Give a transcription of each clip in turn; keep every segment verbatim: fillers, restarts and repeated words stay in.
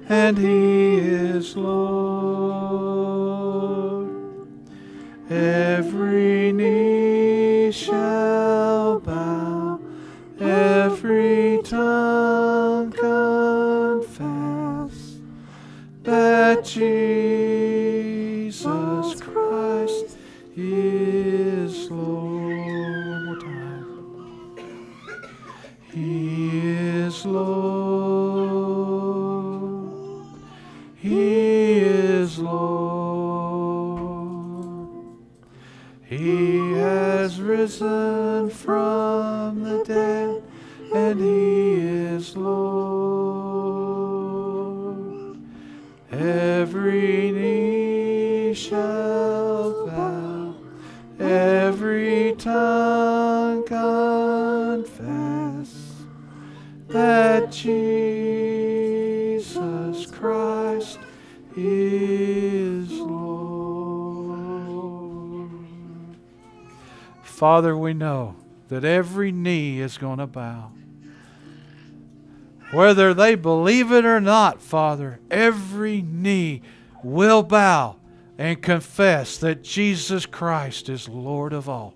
and He is Lord. Every knee shall bow, every tongue confess that Jesus Christ is Lord. One more time. He is Lord. He is Lord. He has risen from the dead, and He is Lord. Every knee shall bow, every tongue confess that Jesus Christ is Lord. Father, we know that every knee is going to bow. Whether they believe it or not, Father, every knee will bow and confess that Jesus Christ is Lord of all.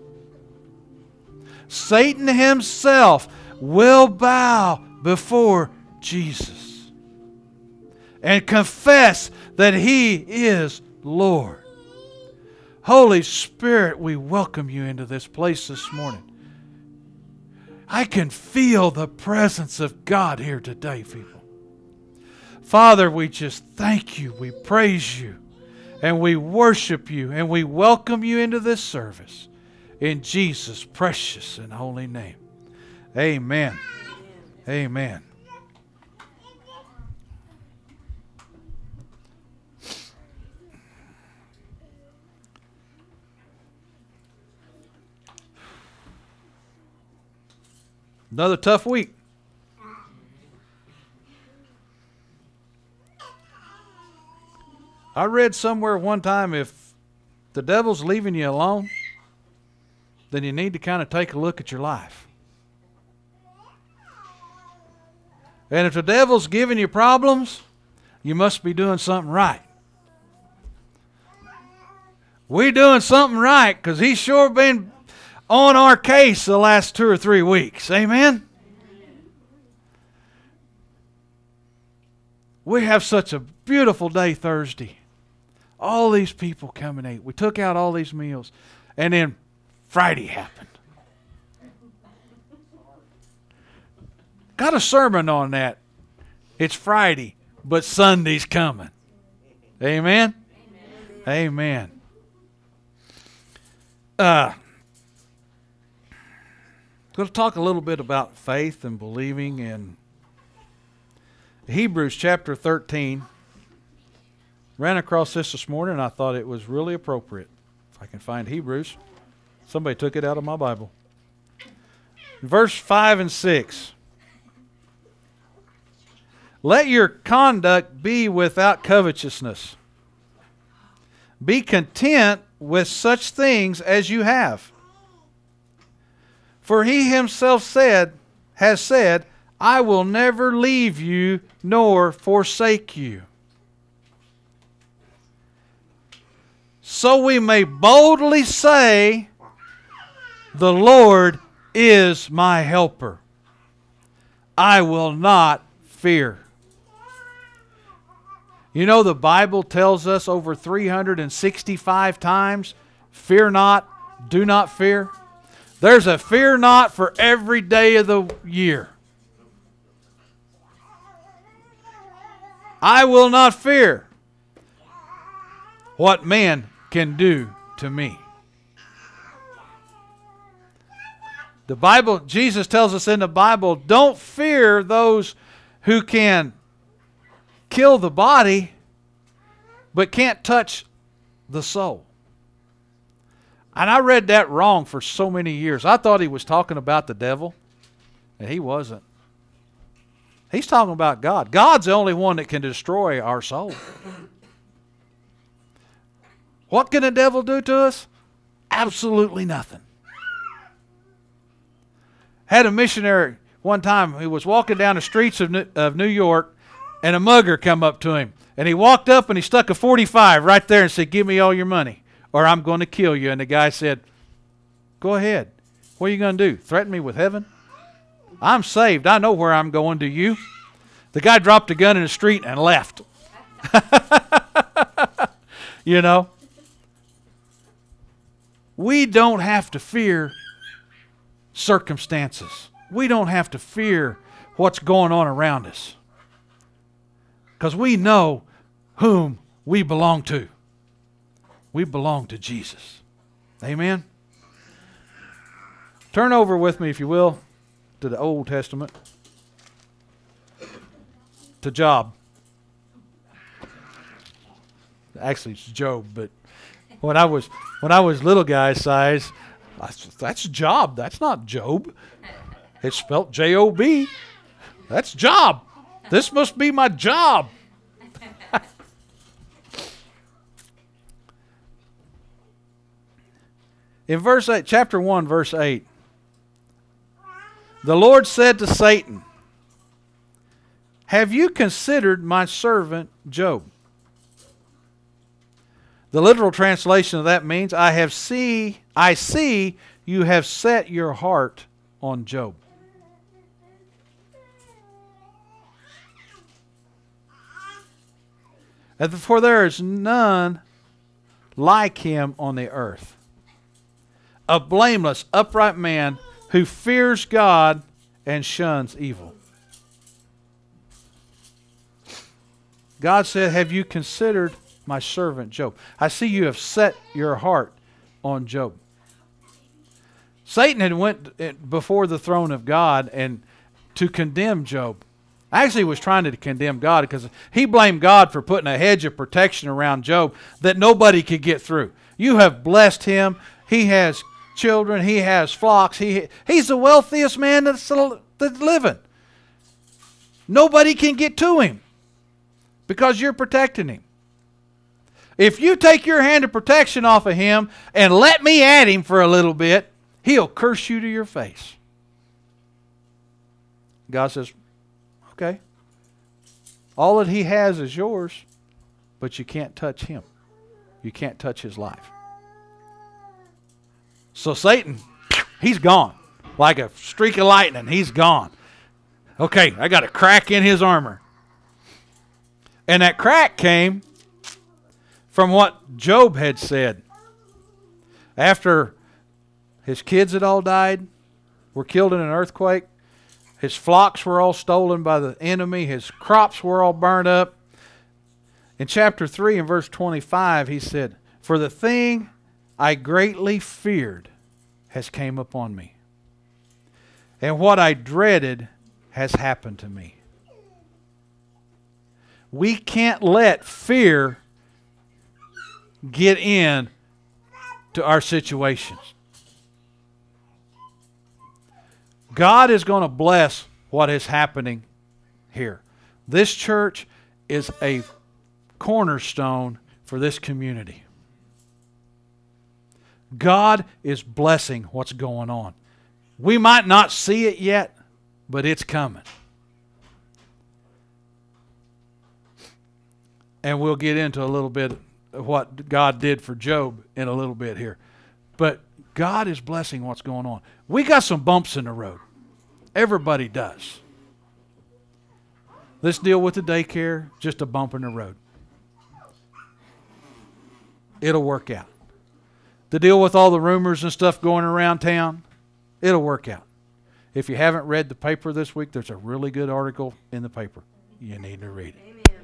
Satan himself will bow before Jesus and confess that He is Lord. Holy Spirit, we welcome You into this place this morning. I can feel the presence of God here today, people. Father, we just thank You, we praise You, and we worship You, and we welcome You into this service. In Jesus' precious and holy name. Amen. Amen. Another tough week. I read somewhere one time, if the devil's leaving you alone, then you need to kind of take a look at your life. And if the devil's giving you problems, you must be doing something right. We're doing something right because he's sure been on our case the last two or three weeks. Amen? We have such a beautiful day Thursday. All these people come and ate. We took out all these meals. And then Friday happened. Got a sermon on that. It's Friday, but Sunday's coming. Amen? Amen. Amen. Uh, I'm going to talk a little bit about faith and believing in Hebrews chapter thirteen. Ran across this this morning and I thought it was really appropriate. If I can find Hebrews. Somebody took it out of my Bible. Verse five and six. Let your conduct be without covetousness. Be content with such things as you have. For He Himself said, has said, I will never leave you nor forsake you. So we may boldly say, the Lord is my helper. I will not fear. You know, the Bible tells us over three hundred sixty-five times, fear not, do not fear. There's a fear not for every day of the year. I will not fear what man can do to me. The Bible, Jesus tells us in the Bible, don't fear those who can kill the body, but can't touch the soul. And I read that wrong for so many years. I thought he was talking about the devil, and he wasn't. He's talking about God. God's the only one that can destroy our soul. What can the devil do to us? Absolutely nothing. Had a missionary one time who was walking down the streets of New, of New York, And a mugger come up to him. And he walked up and he stuck a forty-five right there and said, give me all your money or I'm going to kill you. And the guy said, go ahead. What are you going to do? Threaten me with heaven? I'm saved. I know where I'm going. Do you? The guy dropped a gun in the street and left. You know? We don't have to fear circumstances. We don't have to fear what's going on around us. Because we know whom we belong to. We belong to Jesus. Amen? Turn over with me, if you will, to the Old Testament. To Job. Actually, it's Job, but when I was when I was little guy size, I, that's Job. That's not Job. It's spelled J O B. That's Job. This must be my job. In verse eight, chapter one, verse eight, the Lord said to Satan, have you considered my servant Job? The literal translation of that means, I have see, I see you have set your heart on Job. And for there is none like him on the earth, a blameless, upright man who fears God and shuns evil. God said, have you considered my servant Job? I see you have set your heart on Job. Satan had went before the throne of God and to condemn Job. Actually, he was trying to condemn God because he blamed God for putting a hedge of protection around Job that nobody could get through. You have blessed him. He has children. He has flocks. He he's the wealthiest man that's, that's living. Nobody can get to him because you're protecting him. If you take your hand of protection off of him and let me at him for a little bit, he'll curse you to your face. God says, okay, all that he has is yours, but you can't touch him. You can't touch his life. So Satan, he's gone. Like a streak of lightning, he's gone. Okay, I got a crack in his armor. And that crack came from what Job had said. After his kids had all died, were killed in an earthquake, his flocks were all stolen by the enemy, his crops were all burned up. In chapter three and verse twenty-five, he said, for the thing I greatly feared has came upon me, and what I dreaded has happened to me. We can't let fear get in to our situations. God is going to bless what is happening here. This church is a cornerstone for this community. God is blessing what's going on. We might not see it yet, but it's coming. And we'll get into a little bit of what God did for Job in a little bit here. But God is blessing what's going on. We got some bumps in the road. Everybody does. This deal with the daycare, just a bump in the road. It'll work out. The deal with all the rumors and stuff going around town, it'll work out. If you haven't read the paper this week, there's a really good article in the paper. You need to read it. Amen.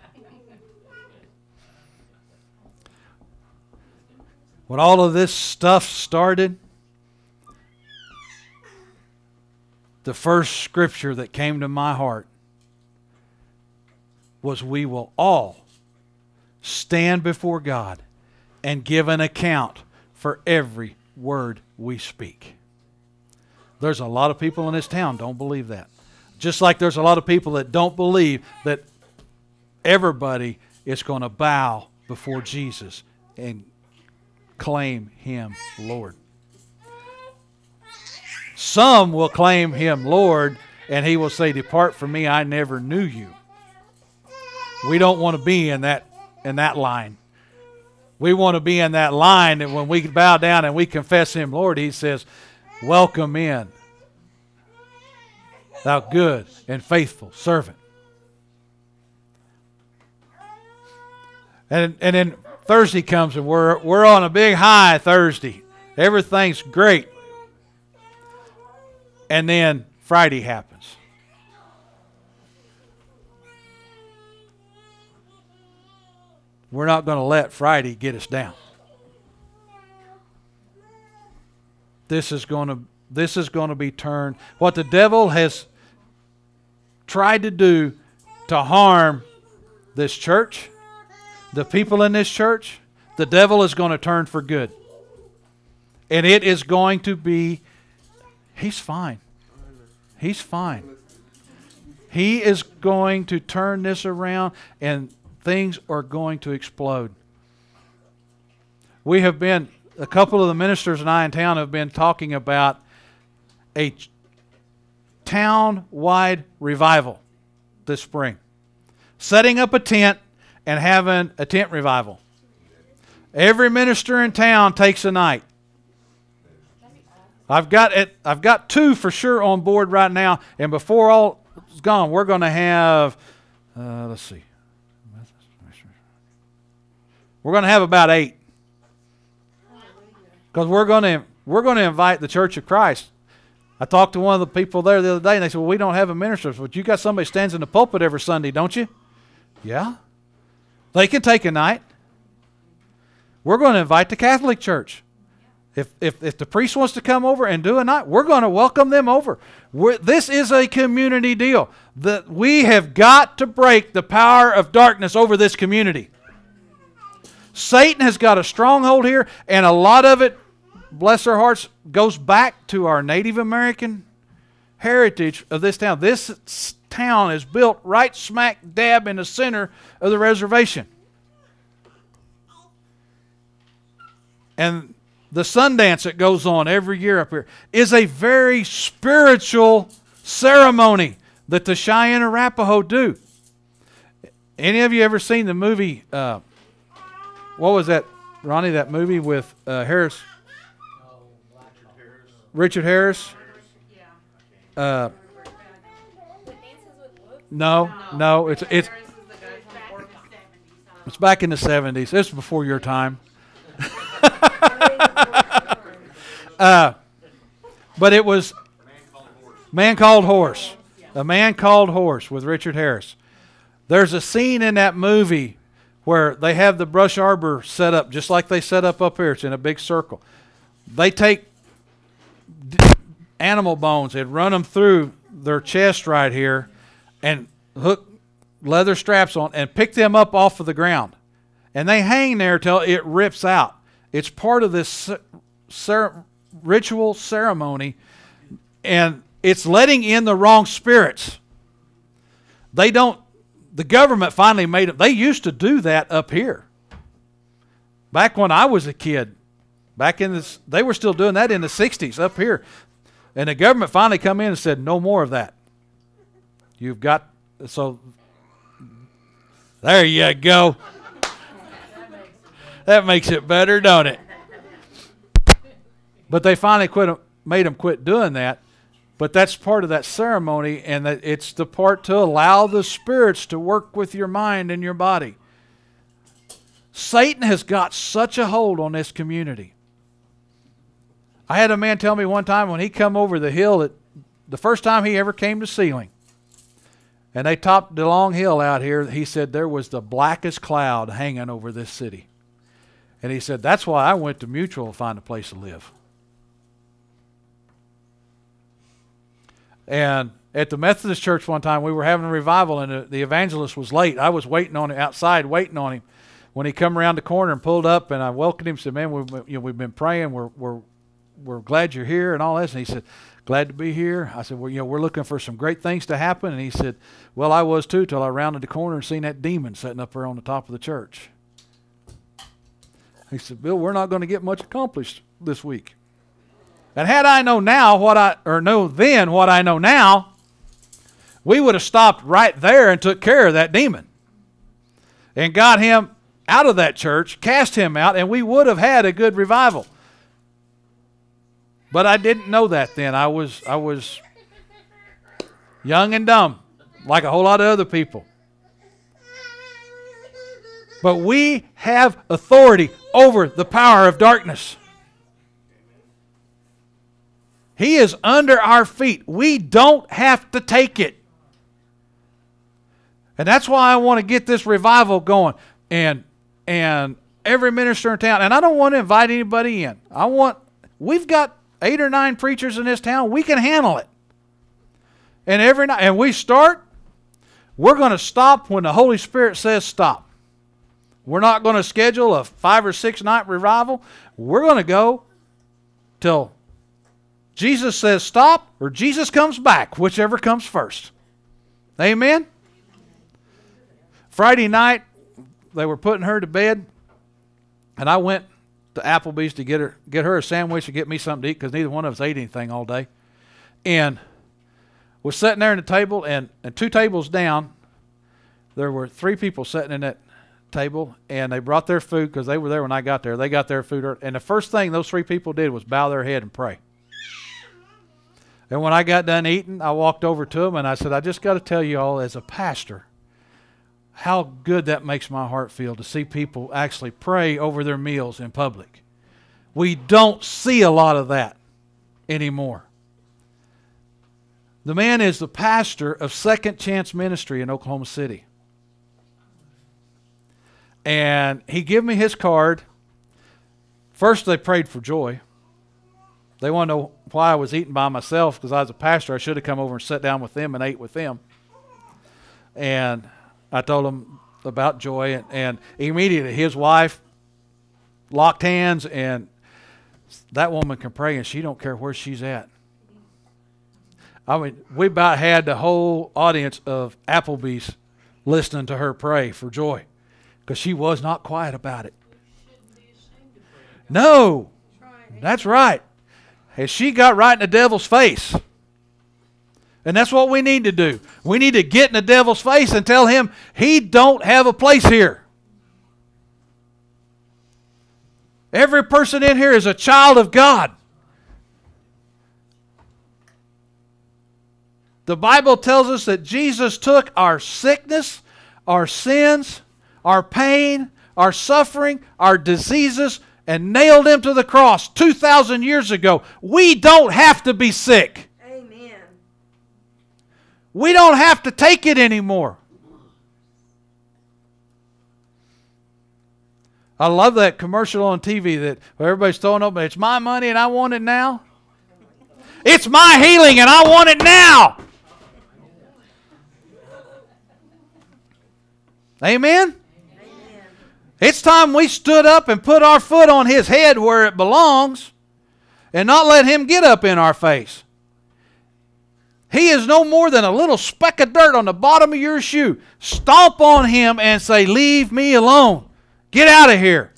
When all of this stuff started, the first scripture that came to my heart was, we will all stand before God and give an account for every word we speak. There's a lot of people in this town don't believe that. Just like there's a lot of people that don't believe that everybody is going to bow before Jesus and claim Him Lord. Some will claim Him Lord, and He will say, depart from me, I never knew you. We don't want to be in that in that line. We want to be in that line that when we bow down and we confess Him Lord, He says, welcome in, thou good and faithful servant. And, and then Thursday comes and we're, we're on a big high Thursday. Everything's great. And then Friday happens. We're not going to let Friday get us down. This is going to this is going to be turned. What the devil has tried to do to harm this church, the people in this church, the devil is going to turn for good. And it is going to be, he's fine. He's fine. He is going to turn this around and things are going to explode. We have been, a couple of the ministers and I in town have been talking about a town-wide revival this spring. Setting up a tent and having a tent revival. Every minister in town takes a night. I've got it. I've got two for sure on board right now, and before all is gone, we're going to have. Uh, let's see. We're going to have about eight, because we're going to we're going to invite the Church of Christ. I talked to one of the people there the other day, and they said, "Well, we don't have a minister, but you got somebody stands in the pulpit every Sunday, don't you?" Yeah, they can take a night. We're going to invite the Catholic Church. If, if, if the priest wants to come over and do a night, we're going to welcome them over. We're, this is a community deal. That we have got to break the power of darkness over this community. Satan has got a stronghold here, and a lot of it, bless their hearts, goes back to our Native American heritage of this town. This town is built right smack dab in the center of the reservation. And the Sundance that goes on every year up here is a very spiritual ceremony that the Cheyenne Arapaho do. Any of you ever seen the movie, uh, what was that, Ronnie, that movie with uh, Harris? Richard Harris? Uh, no, no, it's, it's, it's back in the seventies. This was before your time. uh, but it was Man Called Horse. A Man Called Horse with Richard Harris. There's a scene in that movie where they have the brush arbor set up just like they set up up here. It's in a big circle. They take animal bones and run them through their chest right here and hook leather straps on and pick them up off of the ground. And they hang there till it rips out. It's part of this cer ritual ceremony, and it's letting in the wrong spirits. They don't, the government finally made it. They used to do that up here. Back when I was a kid, back in this, they were still doing that in the sixties up here. And the government finally come in and said, no more of that. You've got, so there you go. That makes it better, don't it? But they finally quit, made them quit doing that. But that's part of that ceremony, and that it's the part to allow the spirits to work with your mind and your body. Satan has got such a hold on this community. I had a man tell me one time when he come over the hill that the first time he ever came to Sealing, and they topped the long hill out here, he said there was the blackest cloud hanging over this city. And he said, that's why I went to Mutual to find a place to live. And at the Methodist church one time, we were having a revival, and the, the evangelist was late. I was waiting on him outside, waiting on him. When he come around the corner and pulled up, and I welcomed him, said, man, we've, you know, we've been praying. We're, we're, we're glad you're here and all this. And he said, glad to be here. I said, well, you know, we're looking for some great things to happen. And he said, well, I was too, till I rounded the corner and seen that demon sitting up there on the top of the church. He said, Bill, we're not going to get much accomplished this week. And had I known now what I, or know then what I know now, we would have stopped right there and took care of that demon. and got him out of that church, cast him out, and we would have had a good revival. But I didn't know that then. I was I was young and dumb, like a whole lot of other people. But we have authority over the power of darkness. He is under our feet. We don't have to take it. And that's why I want to get this revival going. And and every minister in town, and I don't want to invite anybody in. I want, we've got eight or nine preachers in this town. We can handle it. And every night, and we start, we're going to stop when the Holy Spirit says stop. We're not going to schedule a five or six night revival. We're going to go till Jesus says stop or Jesus comes back, whichever comes first. Amen? Friday night, they were putting her to bed, and I went to Applebee's to get her get her a sandwich and get me something to eat because neither one of us ate anything all day. And was sitting there at the table, and, and two tables down, there were three people sitting in that table, and they brought their food because they were there when I got there. They got their food, and the first thing those three people did was bow their head and pray. And when I got done eating, I walked over to them, and I said, I just got to tell you all, as a pastor, how good that makes my heart feel to see people actually pray over their meals in public. We don't see a lot of that anymore. The man is the pastor of Second Chance Ministry in Oklahoma City. And he gave me his card. First they prayed for joy. They want to know why I was eating by myself because I was a pastor. I should have come over and sat down with them and ate with them. And I told him about joy, and, and immediately his wife locked hands, and that woman can pray, and she don't care where she's at. I mean, we about had the whole audience of Applebee's listening to her pray for joy because she was not quiet about it. No, that's right. And she got right in the devil's face. And that's what we need to do. We need to get in the devil's face and tell him he don't have a place here. Every person in here is a child of God. The Bible tells us that Jesus took our sickness, our sins, our pain, our suffering, our diseases, and nailed them to the cross two thousand years ago. We don't have to be sick. We don't have to take it anymore. I love that commercial on T V that everybody's throwing up, it's my money and I want it now. It's my healing and I want it now. Amen? Amen? It's time we stood up and put our foot on his head where it belongs and not let him get up in our face. He is no more than a little speck of dirt on the bottom of your shoe. Stomp on him and say, leave me alone. Get out of here.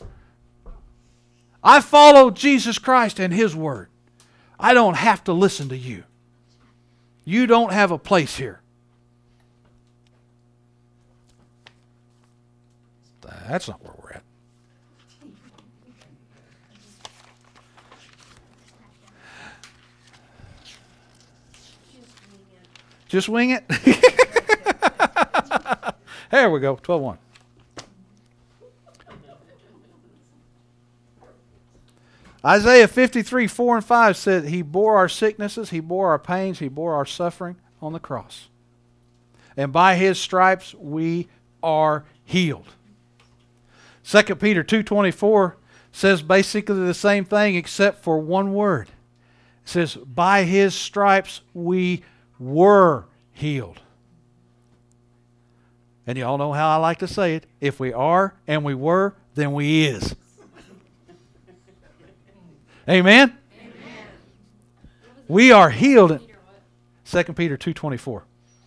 I follow Jesus Christ and his word. I don't have to listen to you. You don't have a place here. That's not where we're at. Just wing it. There we go, twelve one. Isaiah fifty-three, four and five said, he bore our sicknesses, he bore our pains, he bore our suffering on the cross. And by his stripes we are healed. Second Peter two twenty-four says basically the same thing except for one word. It says, by his stripes we were healed. And you all know how I like to say it. If we are and we were, then we is. Amen? Amen. We are healed. In Second Peter two twenty-four.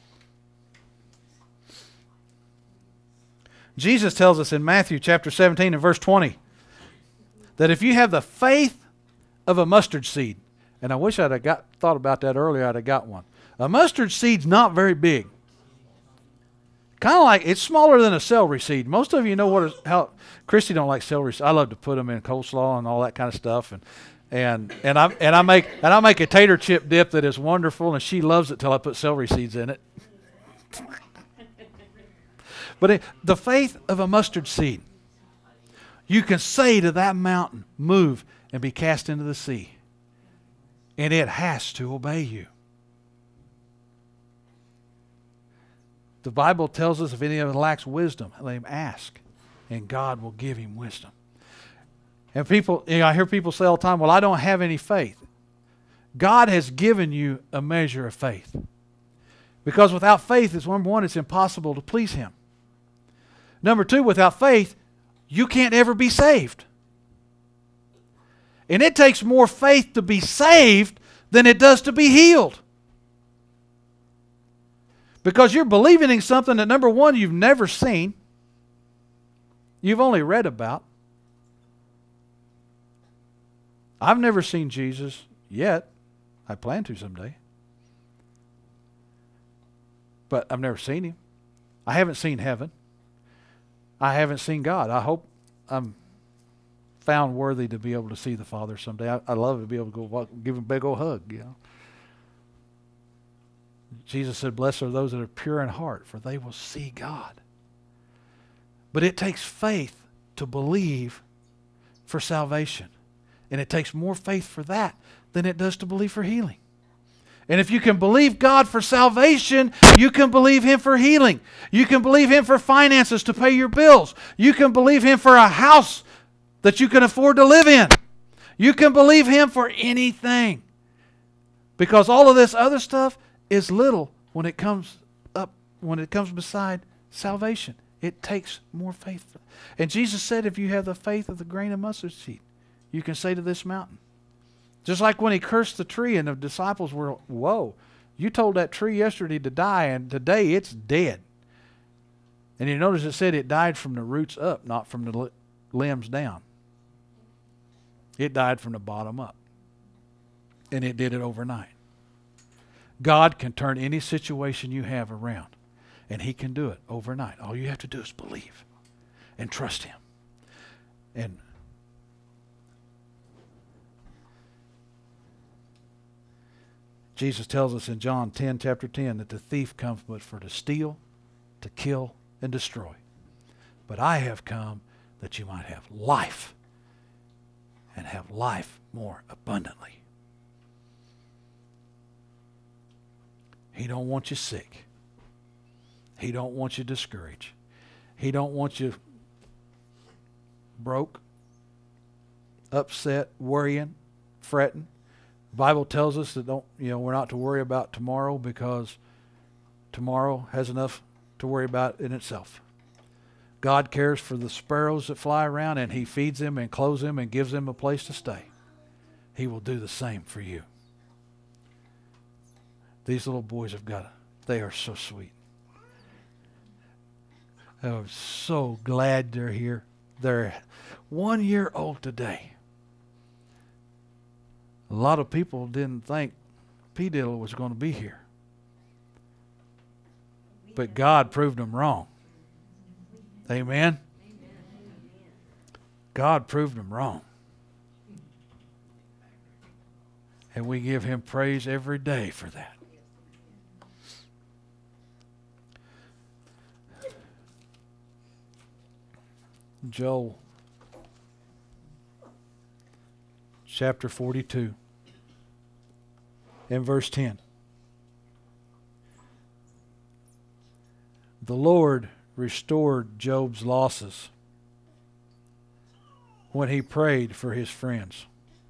Jesus tells us in Matthew chapter seventeen and verse twenty that if you have the faith of a mustard seed, and I wish I'd have got, thought about that earlier, I'd have got one. A mustard seed's not very big. Kind of like, it's smaller than a celery seed. Most of you know what is, how, Christy don't like celery. I love to put them in coleslaw and all that kind of stuff. And and and I and I make and I make a tater chip dip that is wonderful, and she loves it till I put celery seeds in it. But it, the faith of a mustard seed, you can say to that mountain, move and be cast into the sea, and it has to obey you. The Bible tells us if anyone lacks wisdom, let him ask, and God will give him wisdom. And people, you know, I hear people say all the time, well, I don't have any faith. God has given you a measure of faith. Because without faith, it's number one, it's impossible to please Him. Number two, without faith, you can't ever be saved. And it takes more faith to be saved than it does to be healed. Because you're believing in something that, number one, you've never seen. You've only read about. I've never seen Jesus yet. I plan to someday. But I've never seen Him. I haven't seen heaven. I haven't seen God. I hope I'm found worthy to be able to see the Father someday. I, I love to be able to go walk, give Him a big old hug, you know. Jesus said, blessed are those that are pure in heart, for they will see God. But it takes faith to believe for salvation. And it takes more faith for that than it does to believe for healing. And if you can believe God for salvation, you can believe Him for healing. You can believe Him for finances to pay your bills. You can believe Him for a house that you can afford to live in. You can believe Him for anything. Because all of this other stuff is little when it comes up, when it comes beside salvation. It takes more faith. And Jesus said, if you have the faith of the grain of mustard seed, you can say to this mountain. Just like when He cursed the tree and the disciples were, whoa, you told that tree yesterday to die and today it's dead. And you notice it said it died from the roots up, not from the limbs down. It died from the bottom up. And it did it overnight. God can turn any situation you have around. And He can do it overnight. All you have to do is believe and trust Him. And Jesus tells us in John ten, chapter ten, that the thief comes but for to steal, to kill, and destroy. But I have come that you might have life, and have life more abundantly. He don't want you sick. He don't want you discouraged. He don't want you broke, upset, worrying, fretting. The Bible tells us that don't, you know, we're not to worry about tomorrow because tomorrow has enough to worry about in itself. God cares for the sparrows that fly around, and He feeds them and clothes them and gives them a place to stay. He will do the same for you. These little boys have got it. They are so sweet. I'm so glad they're here. They're one year old today. A lot of people didn't think P. Diddle was going to be here. But God proved them wrong. Amen? God proved them wrong. And we give Him praise every day for that. Joel chapter forty-two and verse ten. The Lord restored Job's losses when he prayed for his friends.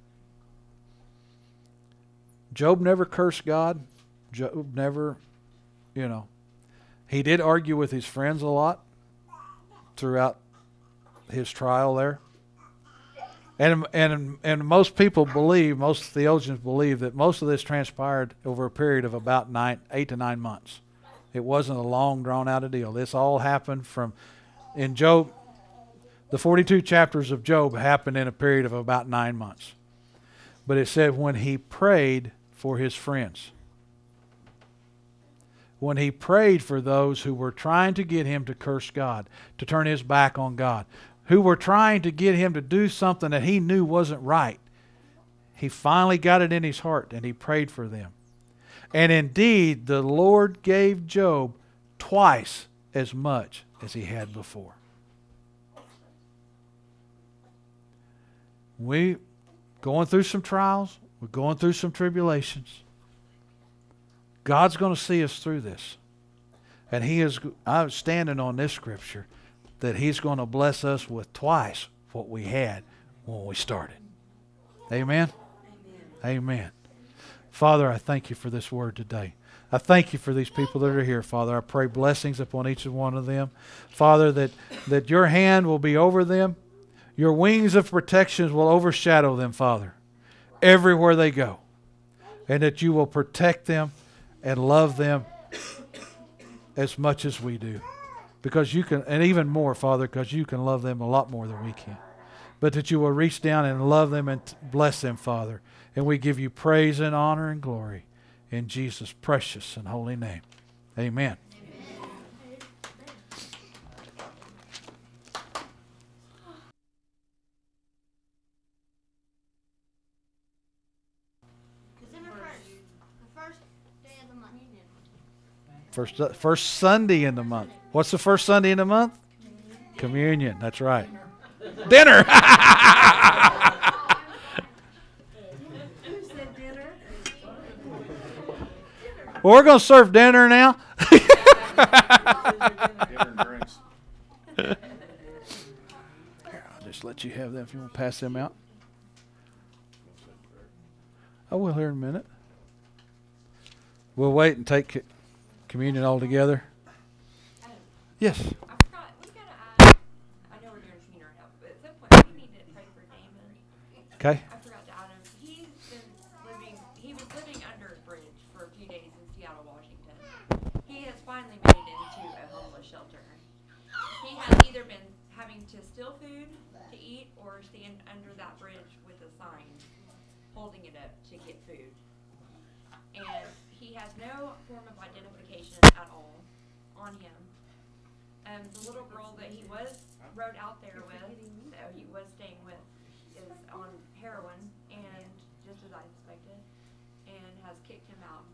Job never cursed God. Job never, you know, he did argue with his friends a lot throughout his trial there. And, and, and most people believe, most theologians believe that most of this transpired over a period of about nine, eight to nine months. It wasn't a long, drawn-out deal. This all happened from, in Job, the forty-two chapters of Job happened in a period of about nine months. But it said when he prayed for his friends. when he prayed for those who were trying to get him to curse God, to turn his back on God, who were trying to get him to do something that he knew wasn't right. He finally got it in his heart, and he prayed for them. And indeed, the Lord gave Job twice as much as he had before. We going through some trials, we're going through some tribulations. God's going to see us through this. And he is, I'm standing on this scripture, that he's going to bless us with twice what we had when we started. Amen? Amen. Amen. Father, I thank you for this word today. I thank you for these people that are here, Father. I pray blessings upon each and one of them. Father, that, that your hand will be over them. Your wings of protection will overshadow them, Father, everywhere they go. And that you will protect them and love them as much as we do. Because you can, and even more, Father, because you can love them a lot more than we can. But that you will reach down and love them and bless them, Father. And we give you praise and honor and glory in Jesus' precious and holy name. Amen. First, uh, first Sunday in the month. What's the first Sunday in the month? Communion. Communion. That's right. Dinner. Well, we're going to serve dinner now. Dinner and drinks. Here, I'll just let you have them if you want to pass them out. I will here in a minute. We'll wait and take communion all together. Yes. I forgot. We gotta add. I know we're doing communion right now, but at some point we need to pray for Damon. Okay. I forgot to add him. He's been living. He was living under a bridge for a few days in Seattle, Washington. He has finally made it into a homeless shelter. He has either been having to steal food to eat or stand under that bridge with a sign holding it up to get food. And he has no form of identification at all on him. Um, the little girl that he was rode out there with, that he was staying with, is on heroin, and just as I suspected, and has kicked him out